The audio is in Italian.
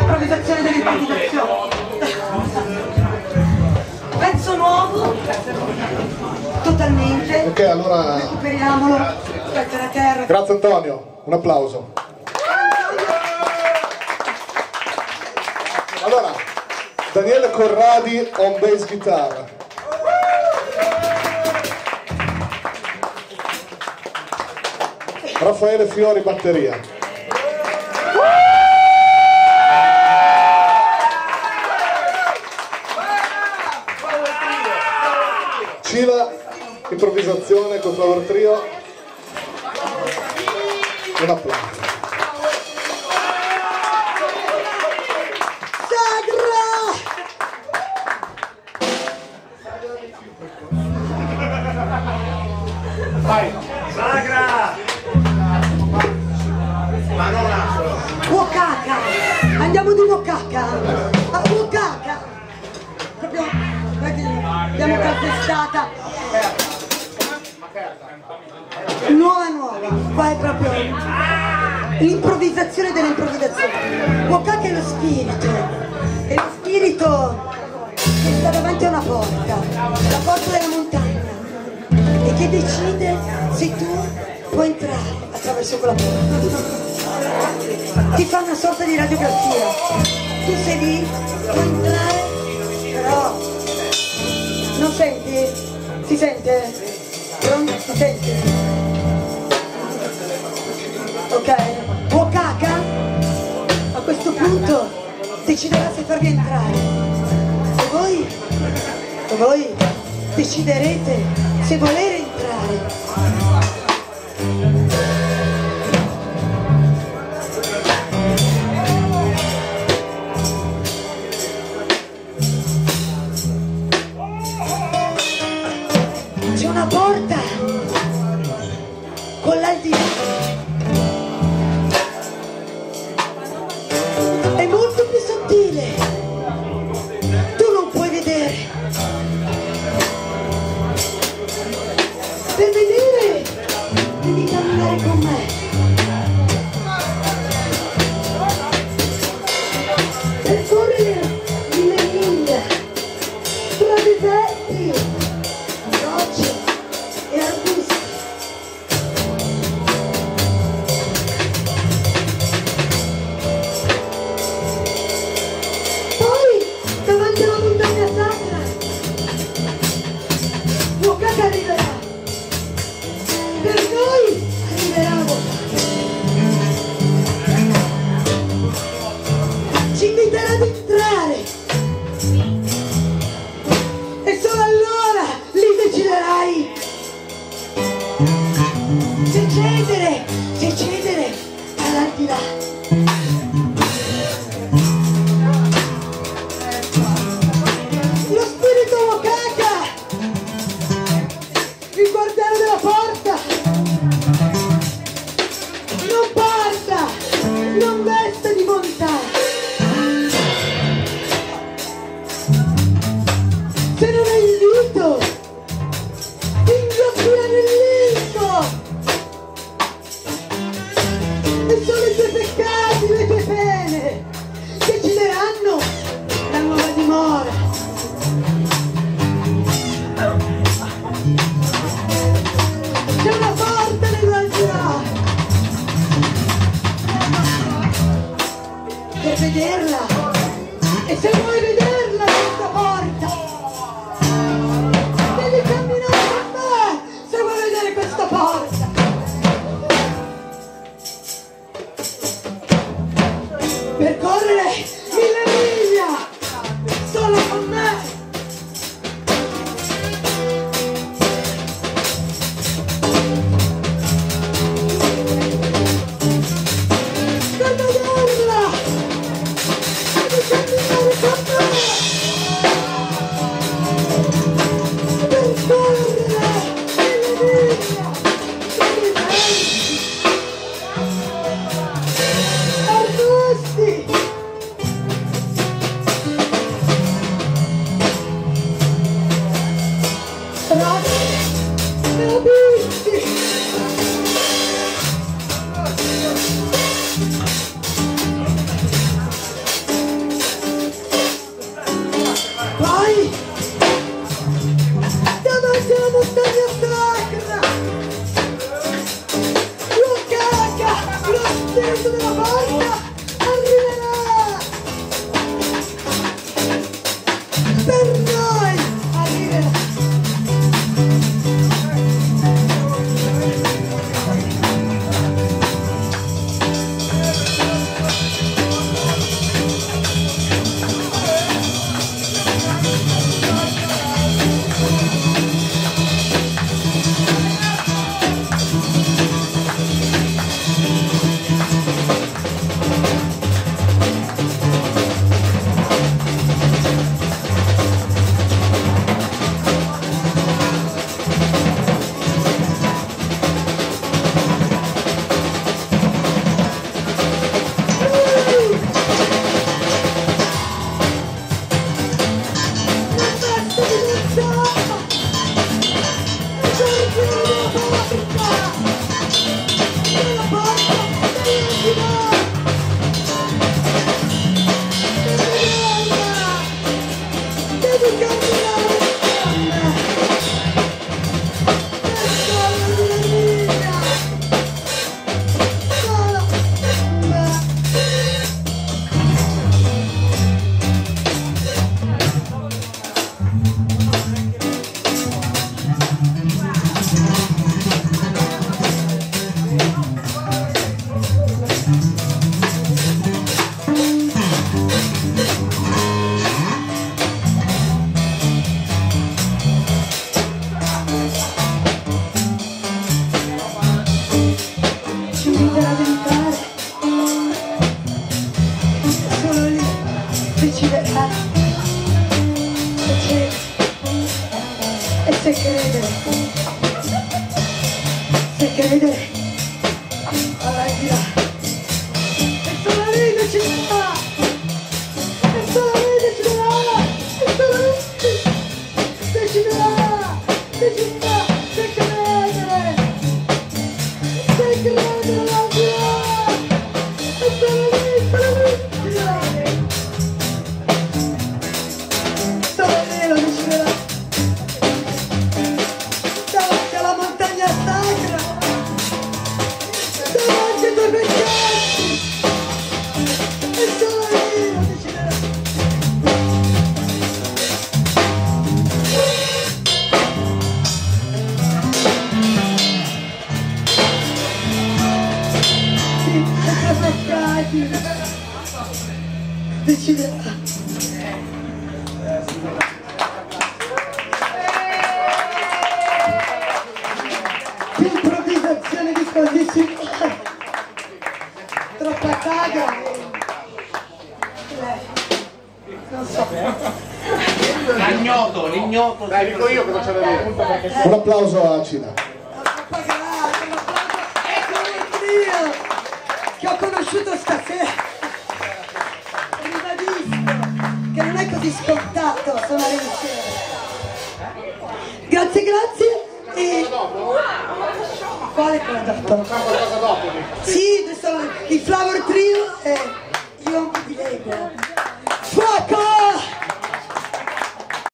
dell'improvvisazione dell'improvvisazione. Pezzo nuovo, totalmente. Ok, allora recuperiamolo. Aspetta la terra. Grazie Antonio, un applauso. Allora, Daniele Corradi on bass guitar. Raffaele Fiori batteria. Cila improvvisazione con Flower Trio. Un applauso. Vai! Sagra! Ma non altro! Wakaka! Andiamo di Wakaka! A Wakaka! Proprio, abbiamo calpestata! Nuova! Qua è proprio l'improvvisazione dell'improvvisazione! Wakaka è lo spirito! È lo spirito che sta davanti a una porta! La porta della montagna! E che decide se tu puoi entrare attraverso quella porta. Ti fa una sorta di radiografia. Tu sei lì, puoi entrare, però non senti? Si sente? Pronto? Si sente? Ok? Wakaka a questo punto deciderà se farvi entrare. E voi deciderete se volere entrare. C'è una porta con l'aldilà. È molto più sottile. Tu non puoi vedere. Per vedere devi camminare con me. Percorrere 1000 miglia tra deserti, rocce e arbusti. Poi davanti alla montagna sacra Wakaka arriverà. Per noi arriverà Wakaka. Ci inviterà ad entrare. E solo allora lì deciderai se cedere all'aldilà. Lo spirito Wakaka, il guardiano della porta, non parta, non veste di bontà. Se non hai invito, ingobbia nell'into. E solo i tuoi peccati, le tue pene decideranno la nuova dimora. C'è una porta nell'aldilà. Per vederla, e se vuoi vederla questa porta, devi camminare con me se vuoi vedere questa porta. Percorrere 1000 miglia solo con me. Per vederla devi camminare con me. Percorrere 1000 miglia tra deserti, arbusti deciderà se credere alla vita. E solo lei deciderà, e solo lei deciderà, e solo lei deciderà se credere alla vita. E solo lei deciderà. Solo lei lo deciderà. Davanti alla montagna sacra, davanti ai tuoi peccati, e solo lei lo deciderà. Sì, ai tuoi peccati deciderà. Improvvisazione di condizioni, troppa sagra, non so. L'ignoto. Dai, dico io cosa c'è da dire. Un applauso a Cina. Troppa grande, un applauso per io che ho conosciuto stasera. Ribadisco che non è così scontato suonare insieme. Grazie e... Quale cosa dopo? Sì, adesso il Flower Trio e io mi dilego.